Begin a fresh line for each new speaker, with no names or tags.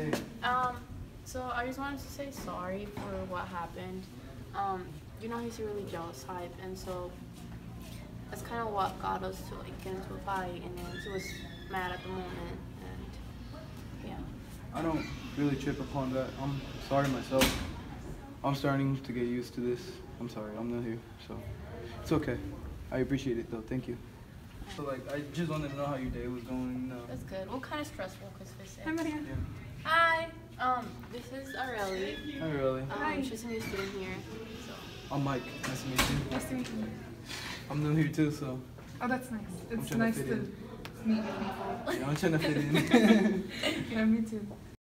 Hey.
So I just wanted to say sorry for what happened. He's a really jealous type, and so that's kind of what got us to like get into a fight, and then he was mad at the moment, and yeah.
I don't really trip upon that. I'm sorry myself. I'm starting to get used to this. I'm sorry, I'm new here, so it's okay. I appreciate it though, thank you. So like, I just wanted to know how your day was going.
That's good. Well, kind of stressful because Fish.
Hi, Maria.
Yeah.
Hi. This is Areli.
Hi, really.
Hi.
She's a new student here. So.
I'm Mike. Nice to meet you.
Nice to meet you.
I'm new here too, so
Oh, that's nice. It's
trying to
nice
fit
to
in.
meet new people.
yeah, I'm trying to fit in.
Yeah, me too.